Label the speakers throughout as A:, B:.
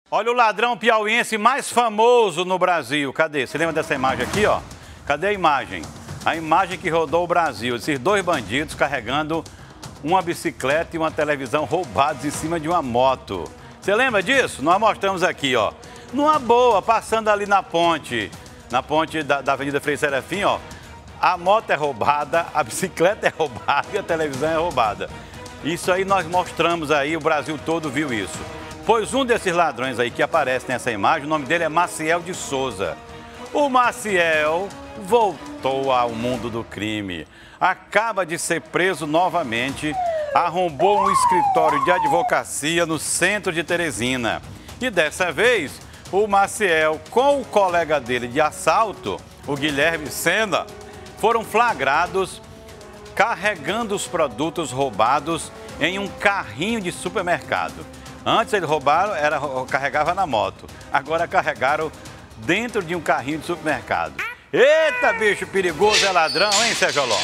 A: Olha o ladrão piauiense mais famoso no Brasil. Cadê? Você lembra dessa imagem aqui, ó? Cadê a imagem? A imagem que rodou o Brasil. Esses dois bandidos carregando uma bicicleta e uma televisão roubados em cima de uma moto. Você lembra disso? Nós mostramos aqui, ó. Numa boa, passando ali na ponte da Avenida Frei Serafim, ó. A moto é roubada, a bicicleta é roubada e a televisão é roubada. Isso aí nós mostramos aí, o Brasil todo viu isso. Pois um desses ladrões aí que aparece nessa imagem, o nome dele é Maciel de Souza. O Maciel voltou ao mundo do crime. Acaba de ser preso novamente, arrombou um escritório de advocacia no centro de Teresina. E dessa vez, o Maciel, com o colega dele de assalto, o Guilherme Sena, foram flagrados carregando os produtos roubados em um carrinho de supermercado. Antes eles roubaram, carregava na moto. Agora carregaram dentro de um carrinho de supermercado. Eita, bicho perigoso, é ladrão, hein, Sérgio Oló?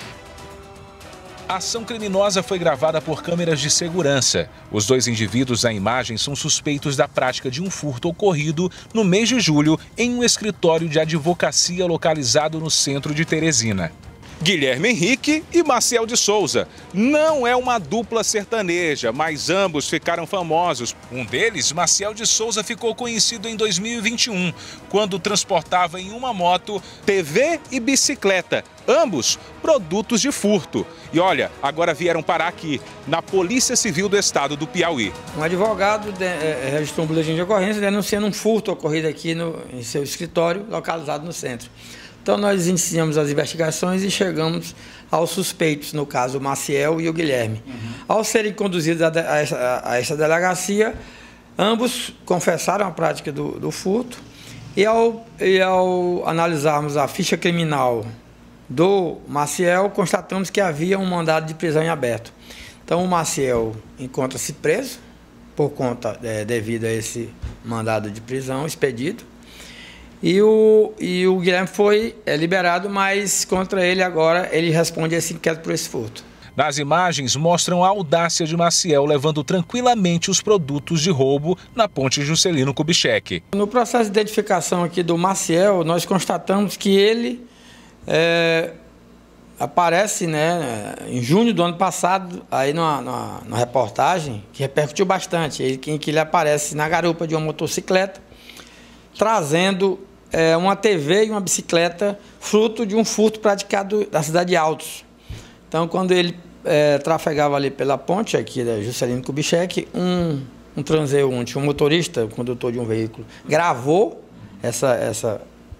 B: A ação criminosa foi gravada por câmeras de segurança. Os dois indivíduos da imagem são suspeitos da prática de um furto ocorrido no mês de julho em um escritório de advocacia localizado no centro de Teresina. Guilherme Henrique e Maciel de Souza. Não é uma dupla sertaneja, mas ambos ficaram famosos. Um deles, Maciel de Souza, ficou conhecido em 2021, quando transportava em uma moto TV e bicicleta, ambos produtos de furto. E olha, agora vieram parar aqui, na Polícia Civil do Estado do Piauí.
C: Um advogado registrou um boletim de ocorrência denunciando um furto ocorrido aqui em seu escritório, localizado no centro. Então, nós iniciamos as investigações e chegamos aos suspeitos, no caso, o Maciel e o Guilherme. Ao serem conduzidos a essa delegacia, ambos confessaram a prática do furto e ao analisarmos a ficha criminal do Maciel, constatamos que havia um mandado de prisão em aberto. Então, o Maciel encontra-se preso por conta devido a esse mandado de prisão expedido. E o Guilherme foi liberado, mas contra ele agora ele responde a esse inquérito por esse furto.
B: Nas imagens mostram a audácia de Maciel levando tranquilamente os produtos de roubo na ponte Juscelino Kubitschek.
C: No processo de identificação aqui do Maciel, nós constatamos que ele aparece, né, em junho do ano passado, aí na reportagem, que repercutiu bastante, em que ele aparece na garupa de uma motocicleta, trazendo uma TV e uma bicicleta, fruto de um furto praticado na cidade de Altos. Então, quando ele trafegava ali pela ponte aqui da Juscelino Kubitschek, um transeunte, um motorista, um condutor de um veículo, gravou essa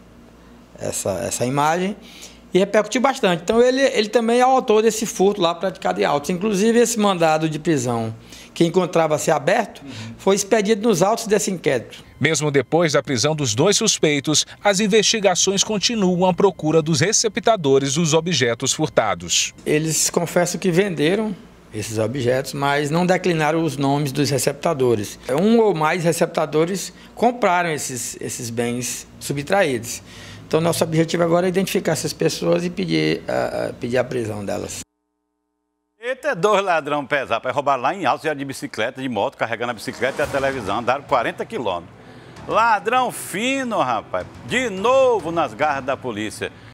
C: imagem e repercutiu bastante. Então, ele também é o autor desse furto lá praticado em Altos. Inclusive, esse mandado de prisão, que encontrava-se aberto, foi expedido nos autos desse inquérito.
B: Mesmo depois da prisão dos dois suspeitos, as investigações continuam à procura dos receptadores dos objetos furtados.
C: Eles confessam que venderam esses objetos, mas não declinaram os nomes dos receptadores. Um ou mais receptadores compraram esses bens subtraídos. Então, nosso objetivo agora é identificar essas pessoas e pedir a prisão delas.
A: Eita, dois ladrão pesados para roubar lá em Altos, de bicicleta, de moto, carregando a bicicleta e a televisão, andaram 40 quilômetros. Ladrão fino, rapaz, de novo nas garras da polícia.